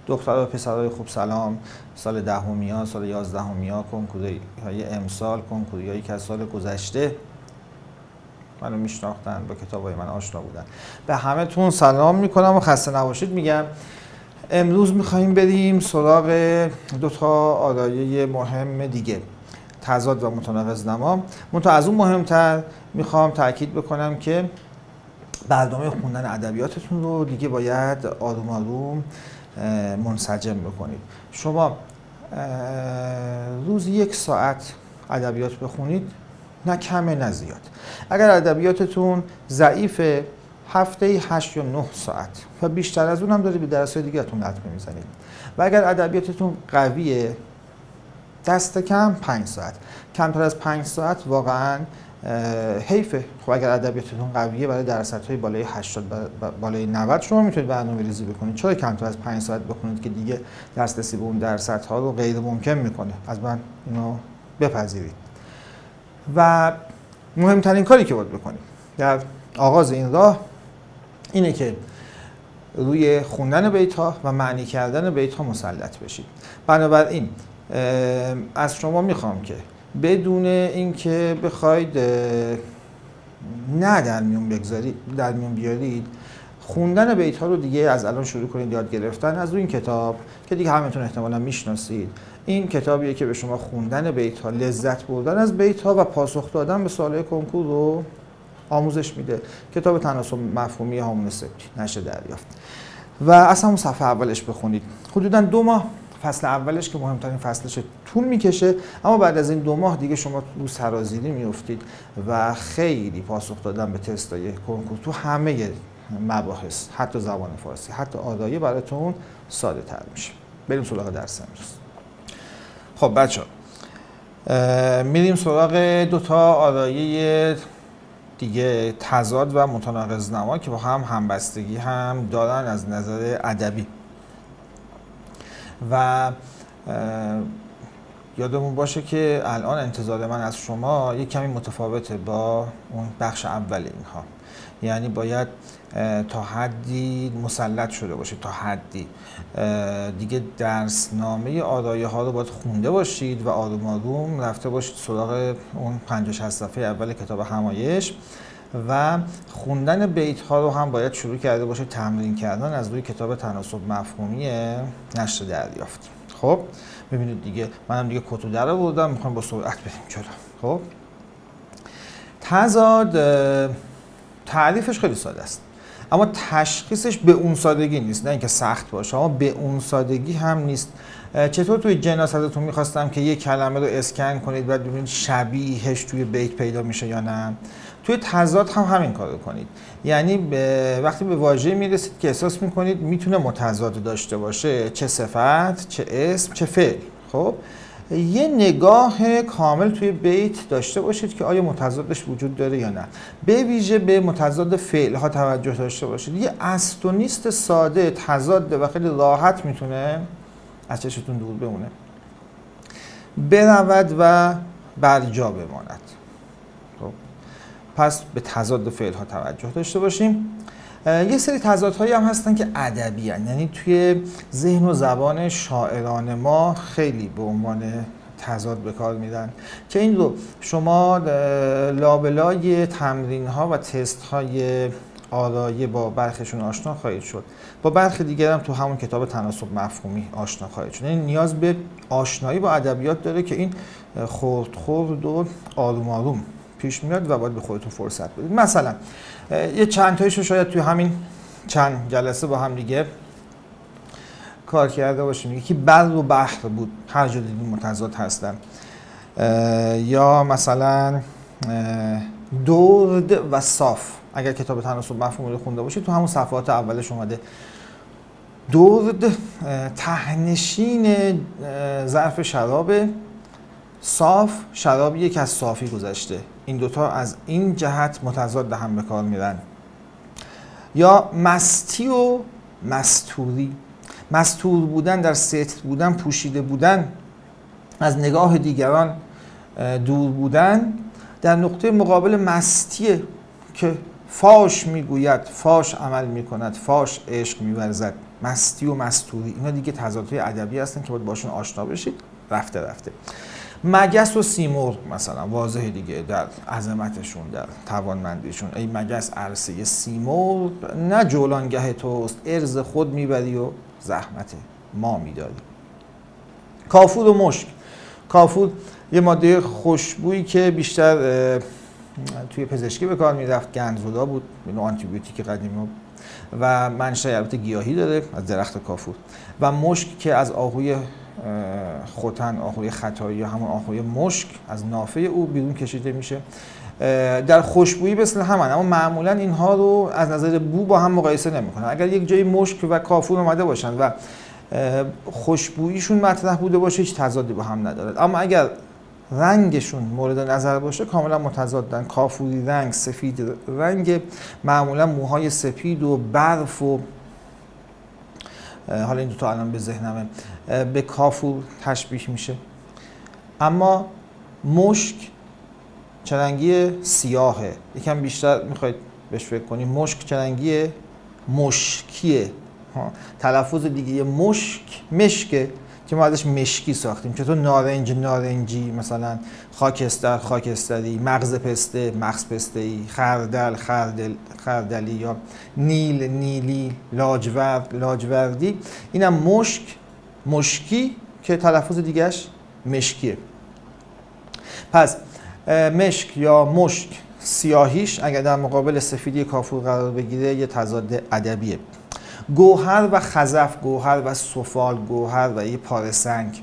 دخترها و پسرهای خوب سلام. سال دهمیا، سال 11میا، کنکورهای امسال، کنکورهایی که از سال گذشته منو میشناختن، با کتابای من آشنا بودن، به همه تون سلام میکنم و خسته نباشید میگم. امروز میخواییم بریم سراغ دو تا آرایه مهم دیگه، تضاد و متناقض نما. منتها از اون مهمتر میخوام تاکید بکنم که برنامه خوندن ادبیاتتون رو دیگه باید آروم آروم منسجم بکنید. شما روز 1 ساعت ادبیات بخونید، نه کمه نه زیاد. اگر ادبیاتتون ضعیفه، هفته 8 یا 9 ساعت و بیشتر از اون هم دارید به درس‌های دیگه‌تون لطمه میزنید. و اگر ادبیاتتون قویه، دست کم 5 ساعت. کمتر از 5 ساعت واقعاً حیفه. خب اگر ادبیاتتون قویه، برای درصدهای بالای 80 بالای 90 شما میتونید برنامه‌ریزی بکنید. چرا کمتر از 5 ساعت بخونید که دیگه دسترسی به اون درصدها رو غیر ممکن میکنه؟ از من اینو بپذیرید. و مهمترین کاری که باید بکنید در آغاز این راه اینه که روی خوندن بیت‌ها و معنی کردن بیت‌ها مسلط بشید. بنابراین از شما میخوام که بدون اینکه بخواید نه در میون بیارید، خوندن بیت‌ها رو دیگه از الان شروع کنید یاد گرفتن از این کتاب که دیگه همتون احتمالاً میشناسید. این کتابیه که به شما خوندن بیت‌ها، لذت بردن از بیت‌ها و پاسخ دادن به سوال‌های کنکور رو آموزش میده. کتاب تناسب مفهومی هامون سبتی، نشر دریافت. و اصلا اون صفحه اولش بخونید. حدوداً 2 ماه فصل اولش که مهمترین فصلش طول میکشه، اما بعد از این 2 ماه دیگه شما رو سرازیری میافتید و خیلی پاسخ دادن به تستای کنکور تو همه مباحث، حتی زبان فارسی، حتی آرایه براتون ساده تر میشه. بریم سراغ درس امروز. خب بچه‌ها، میریم سراغ 2 تا آرایه دیگه، تضاد و متناقض نما، که با هم همبستگی هم دارن از نظر ادبی. و یادمون باشه که الان انتظار من از شما یک کمی متفاوته با اون بخش اول اینها. یعنی باید تا حدی مسلط شده باشید، تا حدی دیگه درسنامه آرایه ها رو باید خونده باشید و آروم آروم رفته باشید سراغ اون 50-60 صفحه اول کتاب همایش و خوندن بیت ها رو هم باید شروع کرده باشید تمرین کردن از روی کتاب تناسب مفهومی نشر دریافت. خب ببینید دیگه منم دیگه کتو در آوردم، میخوام با سرعت بریم جلو. خب تضاد تعریفش خیلی ساده است، اما تشخیصش به اون سادگی نیست. نه اینکه سخت باشه، اما به اون سادگی هم نیست. چطور توی جناس ازتون میخواستم که یک کلمه رو اسکن کنید و ببینید شبیهش توی بیت پیدا میشه یا نه، توی تضاد هم همین کارو کنید. یعنی وقتی به واژه میرسید که احساس میکنید میتونه متضاد داشته باشه، چه صفت، چه اسم، چه فعل، خب یه نگاه کامل توی بیت داشته باشید که آیا متضادش وجود داره یا نه. به ویژه به متضاد فعل ها توجه داشته باشید. یه است و نیست ساده تضاد و خیلی راحت میتونه از چشتون دور بمونه، برود و بر جا بماند. خب پس به تضاد فعل ها توجه داشته باشیم. یه سری تضادهایی هم هستن که ادبی هستن، یعنی توی ذهن و زبان شاعران ما خیلی به عنوان تضاد به کار میدن که این رو شما لابلای تمرین ها و تست های آرایه با برخشون آشنا خواهید شد. با برخی دیگر هم تو همون کتاب تناسب مفهومی آشنا خواهید شد. یعنی نیاز به آشنایی با ادبیات داره که این خرد خرد و آروم آروم پیش میاد و باید به خودتون فرصت بدید. مثلا یه چند تایشو شاید توی همین چند جلسه با هم دیگه کار کرده باشیم. یکی بر و بحر بود، هر جا دیدیم متضاد هستن. یا مثلا درد و صاف، اگر کتاب تناسب مفهومی رو خونده باشید تو همون صفحات اولش اومده. درد تهنشین ظرف شرابه، صاف شرابیه که از صافی گذشته. این دوتا از این جهت متضاد هم به کار میرن. یا مستی و مستوری، مستور بودن، در ستر بودن، پوشیده بودن، از نگاه دیگران دور بودن، در نقطه مقابل مستیه که فاش میگوید، فاش عمل میکند، فاش عشق میورزد، مستی و مستوری، اینا دیگه تضادهای ادبی هستن که باید باشون آشنا بشید رفته رفته. مگس و سیمرغ مثلا واضحه دیگه در عظمتشون، در توانمندیشون. ای مگس عرصه سیمرغ، نه جولانگه توست، عرض خود میبری و زحمت ما میداری. کافور و مشک. کافور یه ماده خوشبویی که بیشتر توی پزشکی به کار میرفت، گندزدا بود، نوع آنتیبیوتیک قدیمی و منشأ البته گیاهی داره از درخت کافور. و مشک که از آهوی ختن، آهوی خطایی یا همون آهوی مشک از نافه او بیرون کشیده میشه. در خوشبویی مثل همن، اما معمولا اینها رو از نظر بو با هم مقایسه نمیکنن. اگر یک جای مشک و کافور اومده باشن و خوشبوییشون مطرح بوده باشه هیچ تضادی با هم ندارد، اما اگر رنگشون مورد نظر باشه کاملا متضادن. کافوری رنگ، سفید رنگ، معمولا موهای سپید و برف و حالا این دوتا الان به ذهنمه به کافور تشبیه میشه. اما مشک چه رنگی؟ سیاهه. یکم بیشتر میخواید بهش فکر کنید. مشک چه رنگیه؟ مشکیه. تلفظ دیگه مشک مشکه که ما ازش مشکی ساختیم. چطور نارنج نارنجی، مثلا خاکستر خاکستری، مغز پسته مغز پسته‌ای، خردل خردلی، یا نیل نیلی، لاجورد لاجوردی. اینم مشک مشکی که تلفظ دیگهش مشکیه. پس مشک یا مشک سیاهیش اگر در مقابل سفیدی کافور قرار بگیره یه تضاد ادبیه. گوهر و خزف، گوهر و سفال، گوهر و یه پاره سنگ،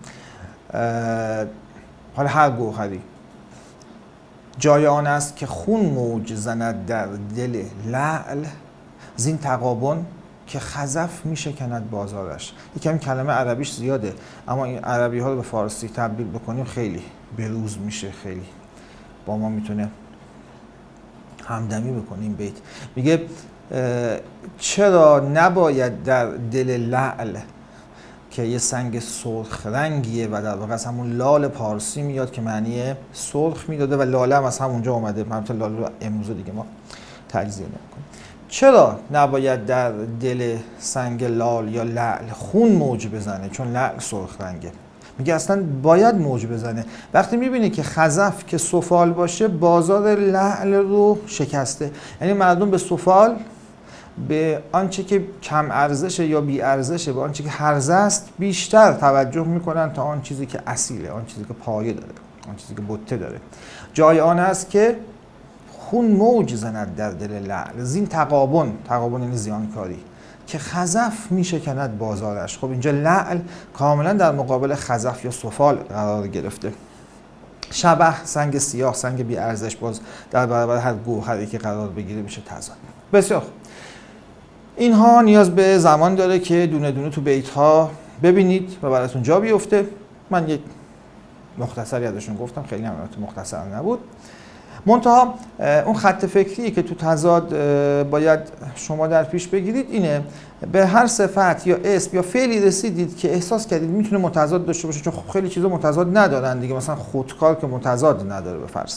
حالا هر گوهری جای آن است که خون موج زند در دل لعل، زین تقابن که خزف میشکند بازارش. یکم کلمه عربیش زیاده، اما این عربی ها رو به فارسی تبدیل بکنیم خیلی بروز میشه، خیلی با ما میتونه همدمی بکنیم. بیت میگه چرا نباید در دل لعل که یه سنگ سرخ رنگیه و در واقع از همون لال پارسی میاد که معنی سرخ میداده و لاله هم از همونجا اومده. البته لاله رو امروز دیگه ما تجزیه نمی‌کنیم. چرا نباید در دل سنگ لال یا لعل خون موج بزنه؟ چون لعل سرخ رنگه. میگه اصلا باید موج بزنه. وقتی میبینی که خزف که سفال باشه بازار لعل رو شکسته، یعنی مردم به سفال، به آنچه که کم ارزشه یا بی ارزشه، به آنچه که هرزه است بیشتر توجه میکنن تا آن چیزی که اصیله، آن چیزی که پایه داره، آن چیزی که بته داره. جای آن است که خون موج زند در دل لعل، زین تقابن، تقابن یعنی زیانکاری، که خزف میشکند بازارش. خب اینجا لعل کاملا در مقابل خزف یا سفال قرار گرفته. شبح، سنگ سیاه، سنگ بی ارزش، باز در برابر هر گوهری که قرار بگیره میشه تضاد. بسیار خوب. اینها نیاز به زمان داره که دونه دونه تو بیت ها ببینید و براتون جا بیفته. من یک مختصری ازشون گفتم، خیلی هم مختصر نبود. منتها اون خط فکری که تو تضاد باید شما در پیش بگیرید اینه: به هر صفت یا اسم یا فعلی رسیدید که احساس کردید میتونه متضاد داشته باشه، چون خیلی چیزا متضاد ندارن دیگه، مثلا خودکار که متضاد نداره به فرض،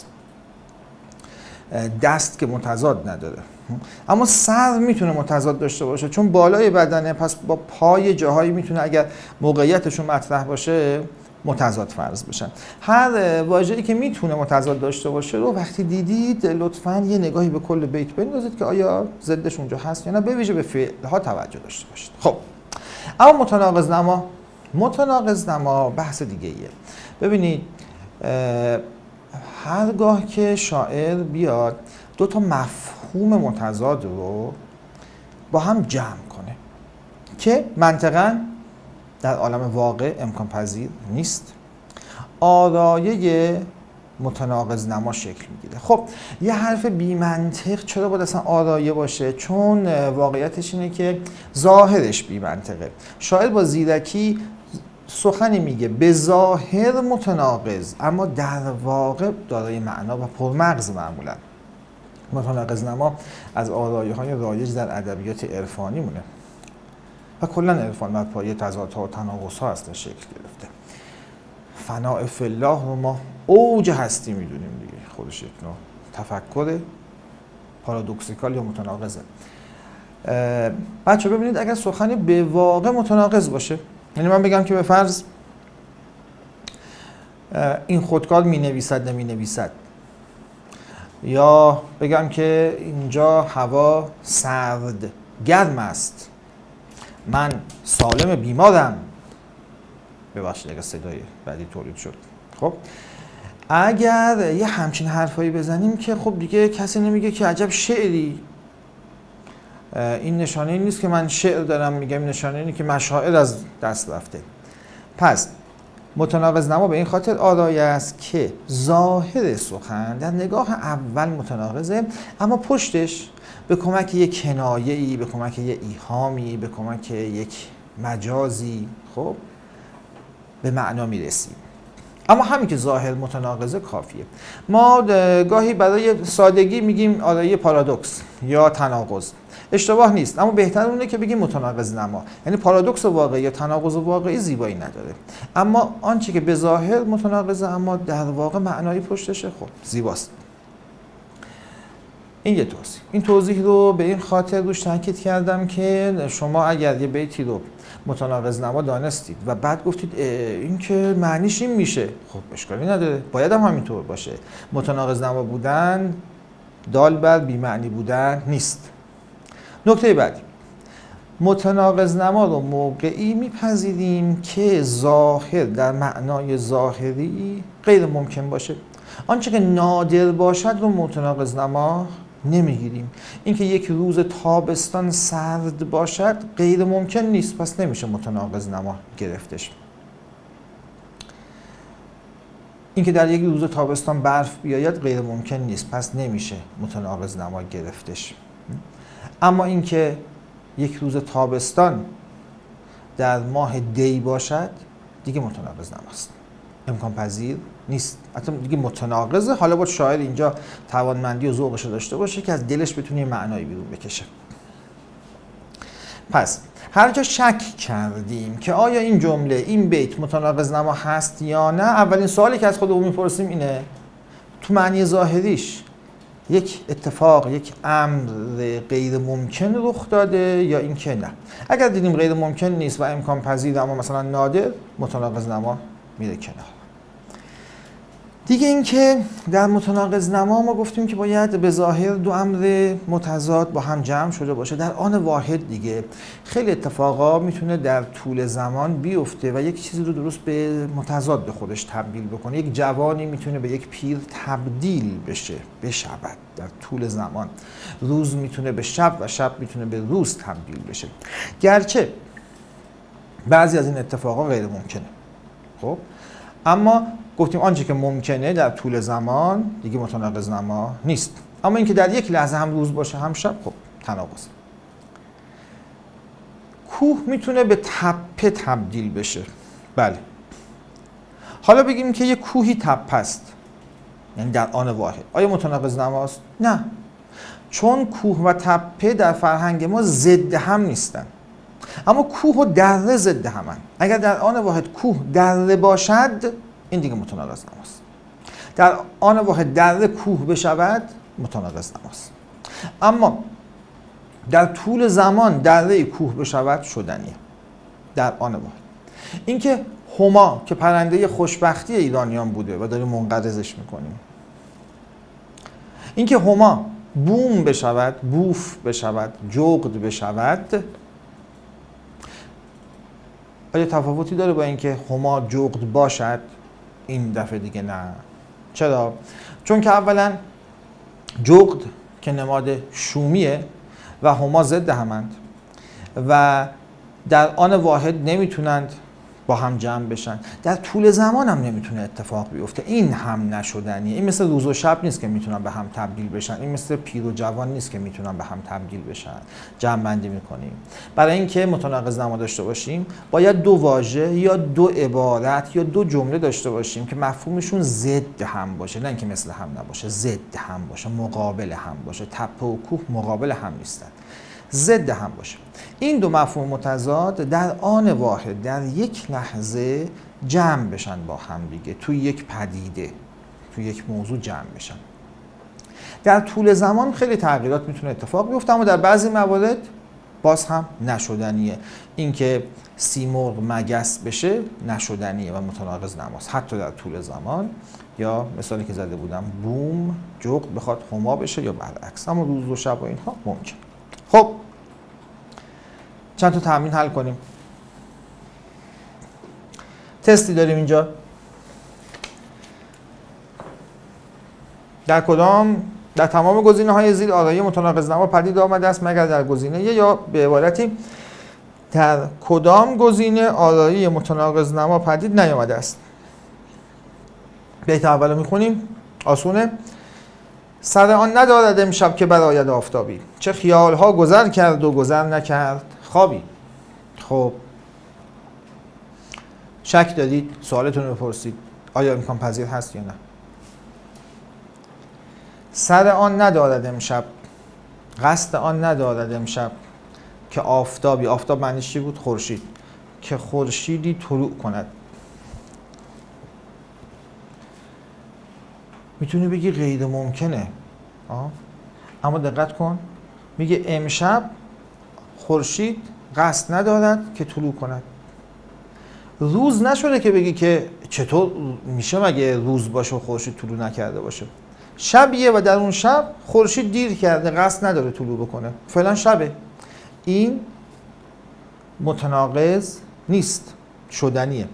دست که متضاد نداره، اما سر میتونه متضاد داشته باشه چون بالای بدنه، پس با پای جاهایی میتونه اگر موقعیتشون مطرح باشه متضاد فرض بشن. هر واژه‌ای که میتونه متضاد داشته باشه رو وقتی دیدید لطفاً یه نگاهی به کل بیت بندازید که آیا ضدش اونجا هست یا نه، به ویژه به فعل‌ها توجه داشته باشید. خب اما متناقض نما بحث دیگه ایه. ببینید هرگاه که شاعر بیاد دو تا مفهوم متضاد رو با هم جمع کنه که منطقاً در عالم واقع امکان پذیر نیست، آرایه متناقض نما شکل میگیره. خب یه حرف بی منطق چرا باید اصلا آرایه باشه؟ چون واقعیتش اینه که ظاهرش بی منطقه. شاعر با زیرکی سخنی میگه به ظاهر متناقض اما در واقع دارای معنا و پرمغز. معمولا متناقض نما از آرایه های رایج در ادبیات عرفانی مونه و کلا عرفان بر پایه تضادها و تناقض‌ها اصلا شکل گرفته. فناء فی الله رو ما اوج هستی میدونیم دیگه، خودش یک نوع تفکر پارادوکسیکال یا متناقضه. بچه ببینید اگر سخنی به واقع متناقض باشه، یعنی من بگم که به فرض این خودکار می نویسد نمی نویسد، یا بگم که اینجا هوا سرد گرم است، من سالم بیمارم، ببخشید اگر صدای بعدی تولید شد. خب اگر یه همچین حرفایی بزنیم که خب دیگه کسی نمیگه که عجب شعری، این نشانه این نیست که من شعر دارم میگم، نشانه اینه که مشاعر از دست رفته. پس متناقض نما به این خاطر آرای است که ظاهر سخن در نگاه اول متناقضه، اما پشتش به کمک یک کنایه‌ای، به کمک یک ایهامی، به کمک یک مجازی خب به معنا میرسیم. اما همین که ظاهر متناقضه کافیه. ما گاهی برای سادگی میگیم آرایی پارادوکس یا تناقض، اشتباه نیست، اما بهتر اونه که بگیم متناقض نما. یعنی پارادوکس واقعی یا تناقض واقعی زیبایی نداره، اما آنچه که به ظاهر متناقضه اما در واقع معنایی پشتشه خب زیباست. این یه توضیح. این توضیح رو به این خاطر روش تاکید کردم که شما اگر یه بیتی رو متناقض نما دانستید و بعد گفتید این که معنیش این میشه، خب اشکالی نداره، باید هم همینطور باشه. متناقض نما بودن دال بر بی معنی بودن نیست. نکته بعدی، متناقض نما رو موقعی میپذیریم که ظاهر در معنای ظاهری غیر ممکن باشه. آنچه که نادر باشد رو متناقض نما نمیگیریم. اینکه یک روز تابستان سرد باشد غیر ممکن نیست، پس نمیشه متناقض نما گرفتش. اینکه در یک روز تابستان برف بیاید غیر ممکن نیست، پس نمیشه متناقض نما گرفتش. اما اینکه یک روز تابستان در ماه دی باشد دیگه متناقض نماست، امکان پذیر نیست، حتی دیگه متناقضه. حالا باید شاعر اینجا توانمندی و ذوقش رو داشته باشه که از دلش بتونه معنایی بیرون بکشه. پس هر جا شک کردیم که آیا این جمله، این بیت متناقض نما هست یا نه، اولین سوالی که از خودمون میپرسیم اینه تو معنی ظاهریش یک اتفاق، یک امر غیر ممکن رخ داده یا اینکه نه. اگر دیدیم غیر ممکن نیست و امکان پذیر اما مثلا نادر، متناقض نما میره کنار. دیگه اینکه در متناقض نما ما گفتیم که باید به ظاهر دو امر متضاد با هم جمع شده باشه در آن واحد. دیگه خیلی اتفاقا میتونه در طول زمان بیفته و یک چیزی رو درست به متضاد به خودش تبدیل بکنه. یک جوانی میتونه به یک پیر تبدیل بشود در طول زمان. روز میتونه به شب و شب میتونه به روز تبدیل بشه، گرچه بعضی از این اتفاقا غیر ممکنه. خب اما گفتیم آنچه که ممکنه در طول زمان دیگه متناقض نما نیست. اما اینکه در یک لحظه هم روز باشه هم شب، خب تناقض. کوه میتونه به تپه تبدیل بشه، بله. حالا بگیم که یک کوهی تپه است، یعنی در آن واحد، آیا متناقض نماست؟ نه، چون کوه و تپه در فرهنگ ما ضد هم نیستن. اما کوه و دره ضد همن. اگر در آن واحد کوه دره باشد این دیگه متناقض نماست. در آن واحد دره کوه بشود متناقض نماست. اما در طول زمان دره کوه بشود شدنیه در آن واحد. اینکه هما که پرنده خوشبختی ایرانیان بوده و داریم منقرضش میکنیم، اینکه هما بوم بشود، بوف بشود، جغد بشود، آیا تفاوتی داره با اینکه هما جغد باشد؟ این دفعه دیگه نه. چرا؟ چون که اولا جغد که نماد شومیه و هما ضد همند و در آن واحد نمیتونند با هم جمع بشن. در طول زمان هم نمیتونه اتفاق بیفته. این هم نشدنیه. این مثل روز و شب نیست که میتونن به هم تبدیل بشن. این مثل پیر و جوان نیست که میتونن به هم تبدیل بشن. جمع بندی میکنیم. برای اینکه متناقض نما داشته باشیم باید دو واژه یا دو عبارت یا دو جمله داشته باشیم که مفهومشون ضد هم باشه، نه اینکه مثل هم نباشه، ضد هم باشه، مقابل هم باشه. تپه و کوه مقابل هم نیستن، ضد هم باشه. این دو مفهوم متضاد در آن واحد در یک لحظه جمع بشن با هم دیگه، توی یک پدیده، توی یک موضوع جمع بشن. در طول زمان خیلی تغییرات میتونه اتفاق بیفته، اما در بعضی موارد باز هم نشدنیه. اینکه سیمرغ مگس بشه نشدنیه و متناقض نماست، حتی در طول زمان. یا مثالی که زده بودم بوم جغد بخواد هما بشه یا برعکس، اما روز و شب و اینها ممکن. خب چند تا تمرین حل کنیم. تستی داریم اینجا. در تمام گزینه‌های زیر آرایی متناقض نما پدید آمده است مگر در گزینه یا به عبارتی در کدام گزینه آرایی متناقض نما پدید نیامده است. بیت اولو میخونیم، آسونه. سر آن ندارد امشب که برآید آفتابی، چه خیالها گذر کرد و گذر نکرد خوابی. خب شک دارید؟ سوالتون رو بپرسید آیا امکان پذیر هست یا نه. سر آن ندارد امشب، قصد آن ندارد امشب که آفتابی، آفتاب معنیش چی بود؟ خورشید، که خورشیدی طلوع کند. میتونی بگی غیر ممکنه، اما دقت کن، میگه امشب خورشید قصد ندارد که طلوع کند. روز نشده که بگی که چطور میشه مگه روز باشه و خورشید طلوع نکرده باشه. شبیه و در اون شب خورشید دیر کرده، قصد نداره طلوع بکنه، فعلا شبه. این متناقض نیست، شدنیه.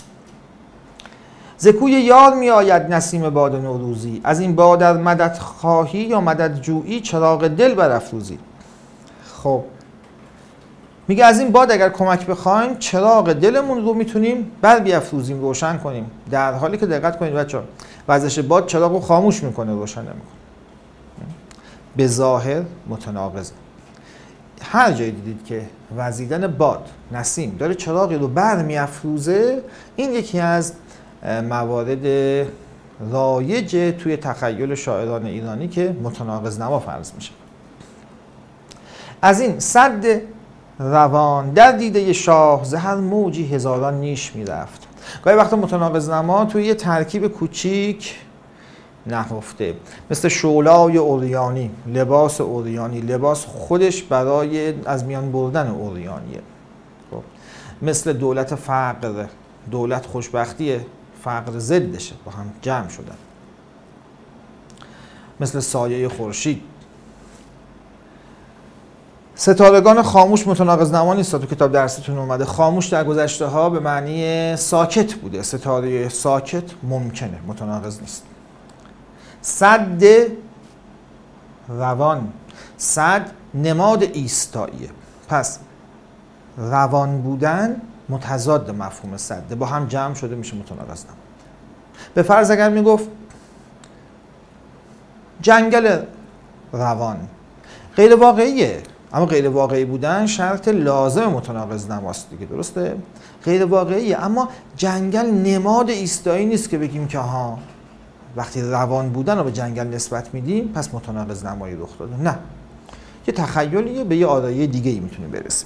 ز کوی یار می آید نسیم باد نوروزی، از این باد در مدد خواهی یا مدد جویی چراغ دل برافروزی. خب میگه از این باد اگر کمک بخوایم چراغ دلمون رو میتونیم بر بیافروزیم، روشن کنیم، در حالی که دقت کنید بچه‌ها وزش باد چراغ رو خاموش میکنه، روشن نمیکنه. به ظاهر متناقضه. هر جایی دیدید که وزیدن باد، نسیم داره چراغی رو بر میافروزه، این یکی از موارد رایج توی تخیل شاعران ایرانی که متناقض نما فرض میشه. از این صد روان در دیده شاه ز هر موجی هزاران نیش میرفت. گاهی وقتا متناقض نما توی یه ترکیب کوچیک نهفته، مثل شعلای اوریانی، لباس اوریانی، لباس خودش برای از میان بردن اوریانیه. خب مثل دولت فقر، دولت خوشبختیه، فقر ضدشه، با هم جمع شدن. مثل سایه خورشید. ستارگان خاموش متناقض نما نیست. تو کتاب درستون اومده خاموش در گذشته ها به معنی ساکت بوده. ستاره ساکت ممکنه، متناقض نیست. صد روان، صد نماد ایستاییه، پس روان بودن متضاد مفهوم صد، با هم جمع شده میشه متناقض نما. به فرض اگر میگفت جنگل روان، غیر واقعیه، اما غیر واقعی بودن شرط لازم متناقض نماست دیگه، درسته؟ غیر واقعیه، اما جنگل نماد ایستایی نیست که بگیم که ها وقتی روان بودن رو به جنگل نسبت میدیم پس متناقض نمایی رخ داده. نه، یه تخیلیه، به یه آرایی دیگه ای میتونیم برسیم.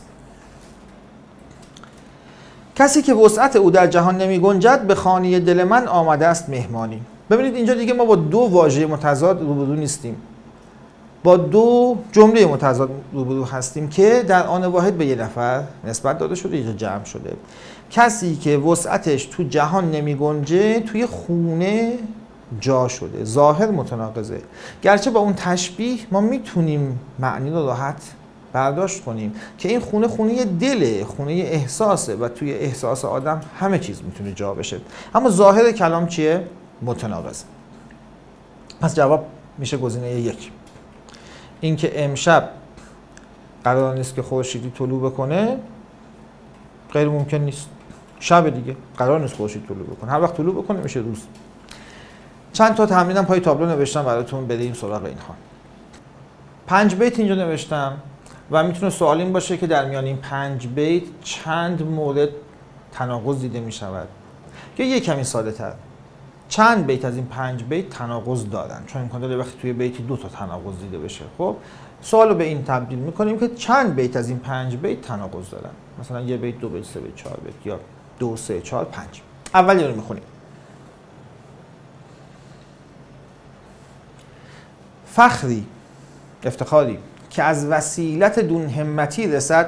کسی که وسعت او در جهان نمی گنجد به خانه دل من آمده است مهمانی. ببینید اینجا دیگه ما با دو واژه متضاد روبرو نیستیم، با دو جمله متضاد روبرو هستیم که در آن واحد به یه نفر نسبت داده شده، اینجا جمع شده. کسی که وسعتش تو جهان نمی گنجه توی خونه جا شده، ظاهر متناقضه. گرچه با اون تشبیه ما میتونیم معنی رو راحت برداشت کنیم که این خونه خونه دله، خونه احساسه و توی احساس آدم همه چیز میتونه جا بشه، اما ظاهر کلام چیه؟ متناقض. پس جواب میشه گزینه یک. این که امشب قرار نیست که خورشیدی طلوع بکنه غیر ممکن نیست. شب دیگه قرار نیست خورشید طلوع بکنه، هر وقت طلوع بکنه میشه روز. چند تا تمرینم پای تابلو نوشتم براتون، بریم سراغ اینها. 5 بیت اینجا نوشتم و میتونه سوال این باشه که در میان این 5 بیت چند مورد تناقض دیده میشود، یا یه کمی ساده تر چند بیت از این 5 بیت تناقض دارن، چون امکان داره وقتی توی بیتی 2 تا تناقض دیده بشه. خب سوال رو به این تبدیل میکنیم که چند بیت از این 5 بیت تناقض دارن، مثلا یه بیت، 2 بیت، 3 بیت، 4 بیت، یا 2 3 4 5. اولی رو میخونیم. فخری، افتخاری که از وسیلت دون همتی رسد،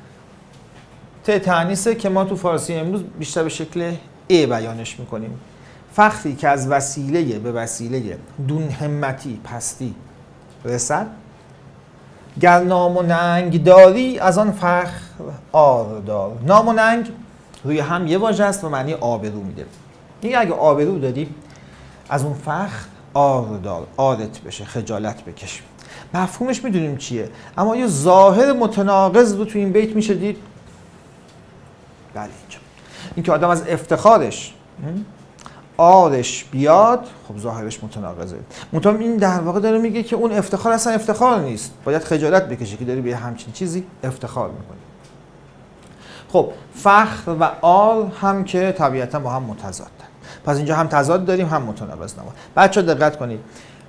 تعنیسه که ما تو فارسی امروز بیشتر به شکل ای بیانش میکنیم. فخری که از وسیله به وسیله دون همتی، پستی رسد، گر نام و ننگ داری از آن فخر عار دار. نام و ننگ روی هم یه واژه است و معنی آبرو میده. میگه اگه آبرو داری از اون فخر عار دار، عارت بشه، خجالت بکش. مفهومش میدونیم چیه، اما یه ظاهر متناقض رو تو این بیت میشه دید. بله اینجا این که آدم از افتخارش عارش بیاد، خب ظاهرش متناقضه. منتها این در واقع داره میگه که اون افتخار اصلا افتخار نیست، باید خجالت بکشه که داری به همچین چیزی افتخار میکنی. خب فخر و عار هم که طبیعتا با هم متضادن، پس اینجا هم تضاد داریم هم متناقض نما. بچه‌ها دقت کنید،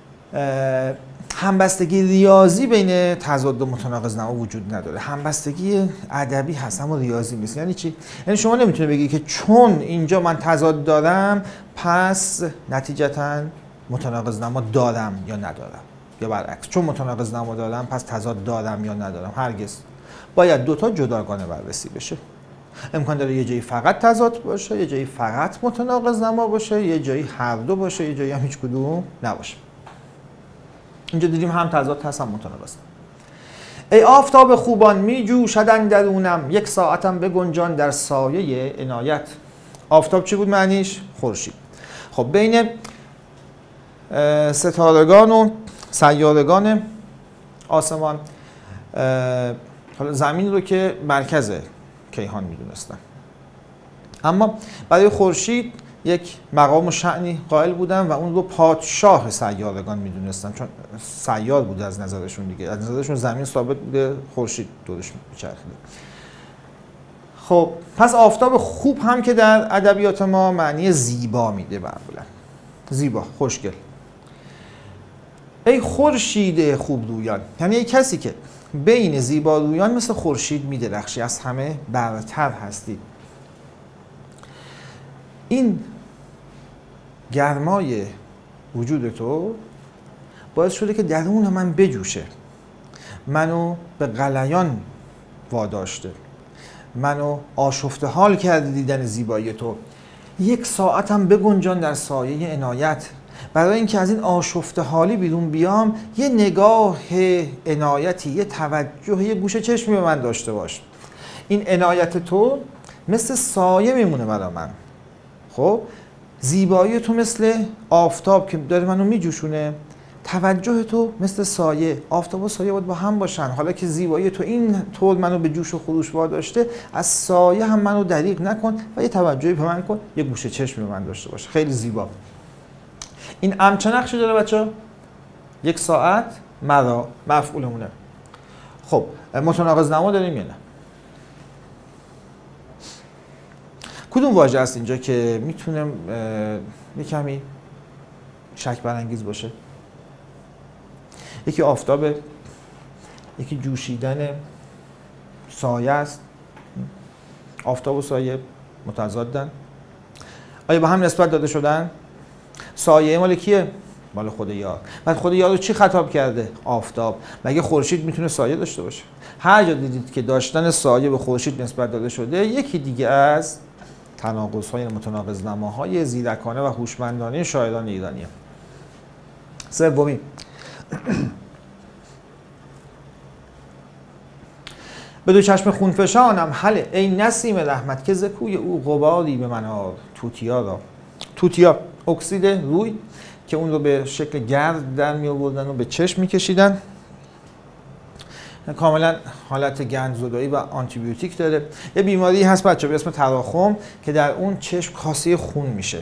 همبستگی ریاضی بین تضاد و متناقض نما وجود نداره. همبستگی ادبی هست اما ریاضی نیست. یعنی چی؟ یعنی شما نمیتونه بگی که چون اینجا من تضاد دارم پس نتیجتا متناقض نما دارم یا ندارم، یا برعکس چون متناقض نما دارم پس تضاد دارم یا ندارم. هرگز. باید دوتا جداگانه بررسی بشه. امکان داره یه جایی فقط تضاد باشه، یه جایی فقط متناقض نما باشه، یه جایی هر دو باشه، یه جایی هم هیچ کدوم نباشه. اینجا دیدیم هم تضاد هست هم متناقض. ای آفتاب خوبان می جوشد اندرونم، یک ساعتم بگنجان در سایه عنایت. آفتاب چی بود معنیش؟ خورشید. خب بین ستارگان و سیارگان آسمان، حالا زمین رو که مرکز کیهان میدونستن، اما برای خورشید یک مقام و شأنی قائل بودن و اون رو پادشاه سیارگان میدونستن، چون سیار بوده از نظرشون دیگه. از نظرشون زمین ثابت بوده، خورشید دورش میچرخیده. خب پس آفتاب خوب هم که در ادبیات ما معنی زیبا میده، معمولا زیبا، خوشگل. ای خورشید خوب رویان، یعنی ای کسی که بین زیبا رویان مثل خورشید میدرخشی، از همه برتر هستی. این گرمای وجود تو باعث شده که درون من بجوشه، منو به غلیان واداشته، منو آشفته حال کرده دیدن زیبایی تو. یک ساعتم بگنجان در سایه عنایت. برای اینکه از این آشفته حالی بیرون بیام، یه نگاه عنایتی، یه توجه، یه گوشه چشمی به من داشته باش. این عنایت تو مثل سایه میمونه برای من. خب زیبایی تو مثل آفتاب که داره منو میجوشونه، توجه تو مثل سایه. آفتاب و سایه باید با هم باشن. حالا که زیبایی تو این طور منو به جوش و خروش واداشته، از سایه هم منو دریغ نکن و یه توجهی به من کن، یه گوشه چشمی به من داشته باشه. خیلی زیبا. این چه نقشی داره بچه‌ها؟ یک ساعت مرا مفعولمونه. خب متناقض نما داریم یا نه؟ کدوم واژه است اینجا که میتونه یه کمی شک برانگیز باشه؟ یکی آفتابه، یکی جوشیدن سایه است. آفتاب و سایه متضادن. آیا به هم نسبت داده شدن؟ سایه مال کیه؟ مال خود یار. بعد خود یار رو چی خطاب کرده؟ آفتاب. مگه خورشید میتونه سایه داشته باشه؟ هر جا دیدید که داشتن سایه به خورشید نسبت داده شده، یکی دیگه از تناقض‌های متناقض نماهای زیرکانه و هوشمندانه شاعران ایرانیه. سومی، به دو چشم خونفشانم هله ای نسیم رحمت، که ز کوی او غباری به من آر توتیا را. توتیا اکسید روی که اون رو به شکل گرد در می آوردن و به چشم می کشیدن. کاملا حالت گندزدایی و آنتیبیوتیک داره. یه بیماری هست بچه به اسم تراخم که در اون چشم کاسه خون میشه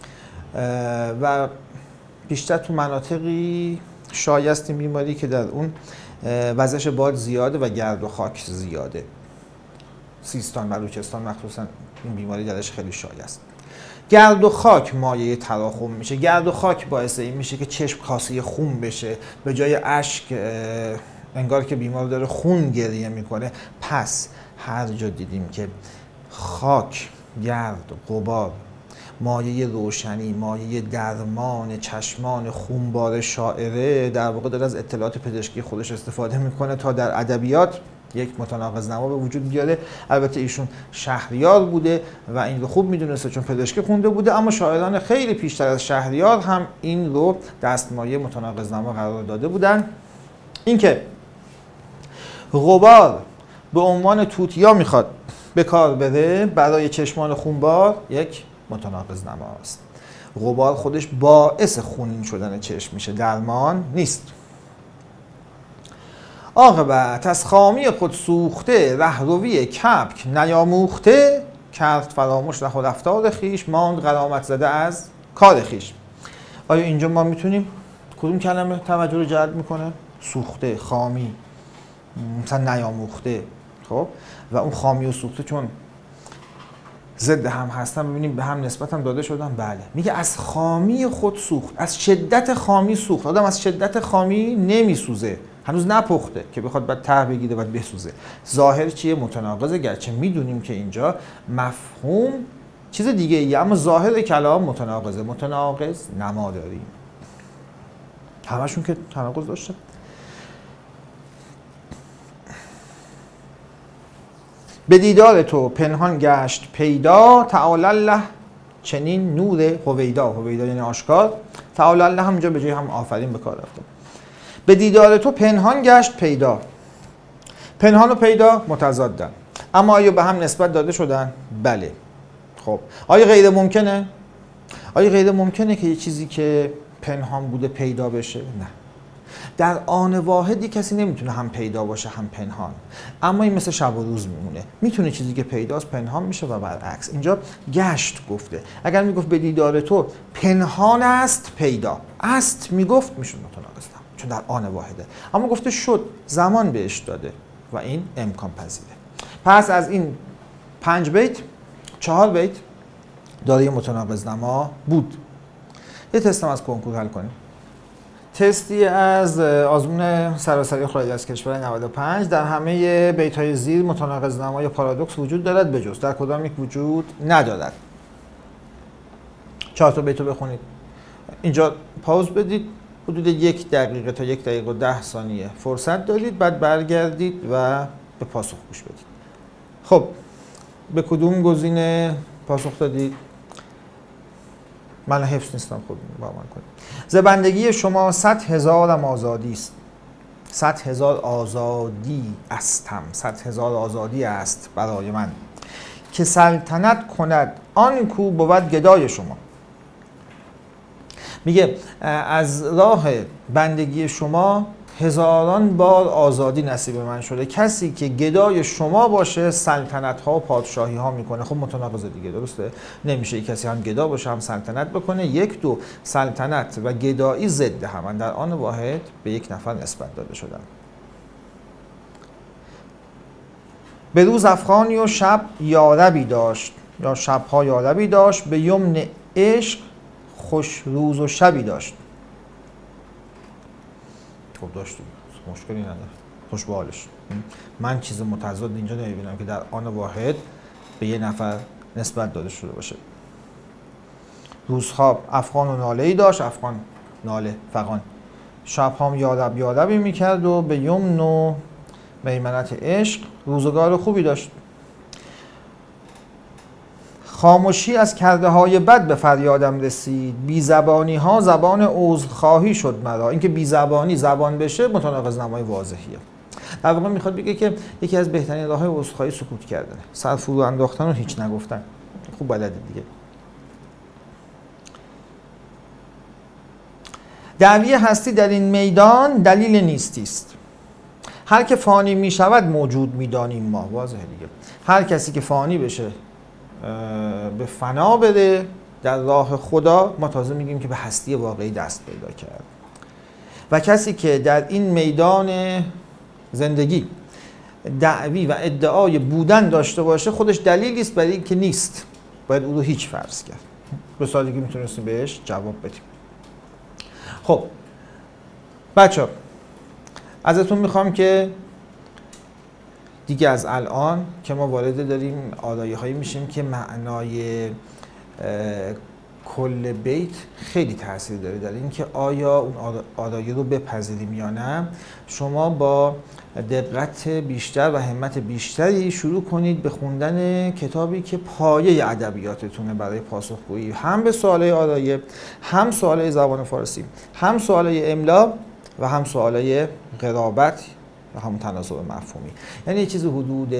و بیشتر تو مناطقی شایع است این بیماری که در اون وزش باد زیاده و گرد و خاک زیاده. سیستان، بلوچستان مخصوصا این بیماری درش خیلی شایع است. گرد و خاک مایه تراخم میشه. گرد و خاک باعث این میشه که چشم کاسه خون بشه، به جای اشک انگار که بیمار داره خون گریه میکنه. پس هر جا دیدیم که خاک، گرد، غبار مایه روشنی، مایه درمان چشمان خونبار شاعره، در واقع داره از اطلاعات پزشکی خودش استفاده میکنه تا در ادبیات یک متناقض‌نما به وجود بیاره. البته ایشون شهریار بوده و این رو خوب میدونسته چون پزشکی خونده بوده، اما شاعران خیلی پیشتر از شهریار هم این رو دستمایه متناقض‌نما قرار داده بودن. اینکه غبار به عنوان توتیا میخواد به کار بره برای چشمان خونبار یک متناقض‌نما است. غبار خودش باعث خونین شدن چشم میشه، درمان نیست. عاقبت از خامی خود سوخته، رهروی کبک نیاموخته، کرد فراموش ره و رفتار خویش، ماند غرامت زده از کار خویش. آیا اینجا ما میتونیم کدوم کلمه توجه رو جلب میکنه؟ سوخته، خامی، مثلا نیاموخته. خب و اون خامی و سوخته چون ضد هم هستن، ببینیم به هم نسبت هم داده شدن. بله، میگه از خامی خود سوخت، از شدت خامی سوخت. آدم از شدت خامی نمیسوزه، هنوز نپخته که بخواد بعد ته بگیره بعد بسوزه. ظاهر چیه؟ متناقضه، گرچه میدونیم که اینجا مفهوم چیز دیگه ایه، اما ظاهر کلام متناقضه. متناقض نما داریم، همشون که تناقض داشته. به دیدار تو پنهان گشت پیدا، تعالی الله چنین نور هویدا. هویدا یعنی آشکار، تعالی الله همونجا به جای هم آفرین به کار رفته. به دیدار تو پنهان گشت پیدا. پنهان و پیدا متضادن، اما آیا به هم نسبت داده شدن؟ بله. خب آیا غیر ممکنه؟ آیا غیر ممکنه که یه چیزی که پنهان بوده پیدا بشه؟ نه. در آن واحدی کسی نمیتونه هم پیدا باشه هم پنهان، اما این مثل شب و روز میمونه. میتونه چیزی که پیداست پنهان میشه و برعکس. اینجا گشت گفته. اگر میگفت به دیدار تو پنهان است پیدا، است میگفت میشون متناقض چون در آن واحده، اما گفته شد، زمان بهش داده و این امکان پذیره. پس از این 5 بیت 4 بیت دارای متناقض‌نما بود. یه تست هم از کنکور حل کنیم. تستی از آزمون سراسری خارج از کشور 95. در همه بیت‌های زیر متناقض‌نما یا پارادوکس وجود دارد بجز در کدام یک وجود ندارد. 4 تا بیتو بخونید. اینجا پاوز بدید، حدود 1 دقیقه تا 1 دقیقه و 10 ثانیه فرصت دارید، بعد برگردید و به پاسخ گوش بدید. خب به کدوم گزینه پاسخ دادید؟ من حفظ نیستم، خود با من کنید. زبندگی شما 100,000 آزادی است. 100,000 آزادی استم، 100,000 آزادی است برای من که سلطنت کند آن کو بود گدای شما. میگه از راه بندگی شما هزاران بار آزادی نصیب من شده. کسی که گدای شما باشه سلطنت ها و پادشاهی ها میکنه. خب متناقض دیگه، درسته؟ نمیشه کسی هم گدا باشه هم سلطنت بکنه. یک دو سلطنت و گدایی ضد هم در آن واحد به یک نفر نسبت داده شدن. به روز افغانی و شب یاربی داشت، یا شبها یاربی داشت، به یمن عشق خوش روز و شبی داشت. خب داشتیم، مشکلی نداره، خوش به حالش. من چیز متضاد اینجا نمیبینم که در آن واحد به یه نفر نسبت داده شده باشه. روزها افغان و ناله‌ای داشت، افغان ناله فغان. شبها یاربی میکرد و به یمن و میمنت عشق روزگار خوبی داشت. خاموشی از کرده های بد به فریادم رسید، بی زبانی ها زبان عذرخواهی شد مرا. اینکه بی زبانی زبان بشه متناقض نمای واضحیه. در واقع میخواد بگه که یکی از بهترین راه های عذرخواهی سکوت کردنه، سر فرو انداختن و هیچ نگفتن. خوب بلدید دیگه. دعوی هستی در این میدان دلیل نیستی است. هر که فانی می شود موجود می دانیم ما. واضحه دیگه. هر کسی که فانی بشه به فنا بره در راه خدا، ما تازه میگیم که به هستی واقعی دست پیدا کرد. و کسی که در این میدان زندگی دعوی و ادعای بودن داشته باشه خودش دلیلی است برای اینکه نیست. باید او رو هیچ فرض کرد. به سادگی میتونستیم بهش جواب بدیم. خب بچه‌ها ازتون میخوام که دیگه از الان که ما وارد داریم آرایه‌هایی میشیم که معنای کل بیت خیلی تاثیر داره در اینکه آیا اون آرایه رو بپذیریم یا نه. شما با دقت بیشتر و همت بیشتری شروع کنید به خوندن کتابی که پایه ادبیاتتونه برای پاسخگویی هم به سوالای آرایه، هم سوالای زبان فارسی، هم سوالای املا و هم سوالای قرابت و هم تناسب مفهومی. یعنی یه چیز حدود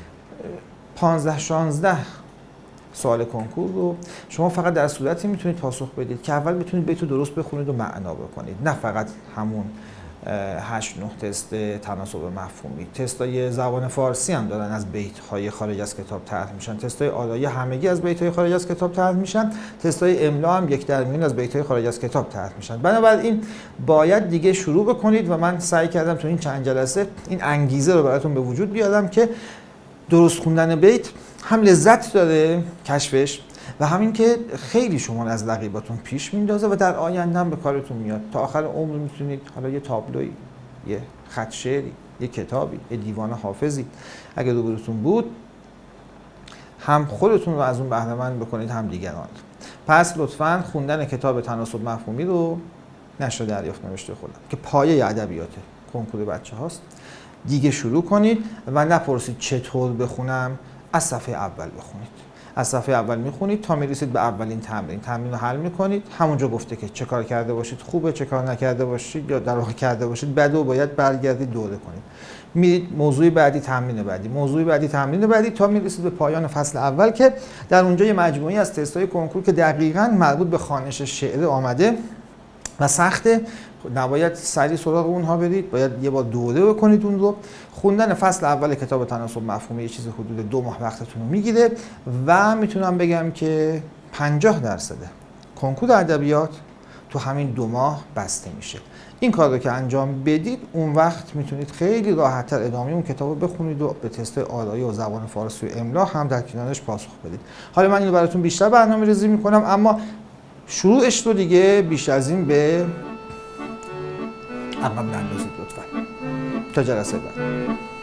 15-16 سوال کنکور رو شما فقط در صورتی میتونید پاسخ بدید که اول بتونید بیت رو درست بخونید و معنا بکنید، نه فقط همون 8-9 تست تناسب مفهومی. تستای زبان فارسی هم دارن از بیت‌های خارج از کتاب طرح میشن، تستای آرایه همگی از بیت‌های خارج از کتاب طرح میشن، تستای املا هم 1/2 از بیت‌های خارج از کتاب طرح میشن. بنابراین باید دیگه شروع بکنید و من سعی کردم تو این چند جلسه این انگیزه رو براتون به وجود بیارم که درست خوندن بیت هم لذت داره کشفش و همین که خیلی شما از رقیباتون پیش میندازه و در آینده هم به کارتون میاد. تا آخر عمر میتونید حالا یه تابلوی، یه خط شعری، یه کتابی، یه دیوان حافظی اگه روبروتون بود هم خودتون رو از اون بهره مند بکنید هم دیگران. پس لطفاً خوندن کتاب تناسب مفهومی رو نشر دریافت نوشته خودم که پایه ادبیات کنکور بچه هاست دیگه شروع کنید و نپرسید چطور بخونم، از صفحه اول بخونید. از صفحه اول میخونید تا میرسید به اولین تمرین رو حل میکنید. همونجا گفته که چه کار کرده باشید خوبه، چه کار نکرده باشید یا در واقع کرده باشید بده و باید برگردید دوره کنید. میرید موضوع بعدی، تمرین بعدی، موضوع بعدی، تمرین بعدی تا میرسید به پایان فصل اول که در اونجا یه مجموعی از تست‌های کنکور که دقیقاً مربوط به خوانش شعر آمده و سخته، نباید سریع سراغ اونها برید، باید یه بار دوره بکنید اون رو. خوندن فصل اول کتاب تناسب مفهومی یه چیز حدود 2 ماه وقتتون رو میگیره و میتونم بگم که 50% کنکور ادبیات تو همین 2 ماه بسته میشه. این کار رو که انجام بدید اون وقت میتونید خیلی راحت‌تر ادامه اون کتاب رو بخونید و به تست آرایه و زبان فارسی و املا هم در کنارش پاسخ بدید. حالا من اینو براتون بیشتر برنامه‌ریزی میکنم، اما شروعش رو دیگه بیش از این به عقب نندازید لطفاً. تا جلسه بعد.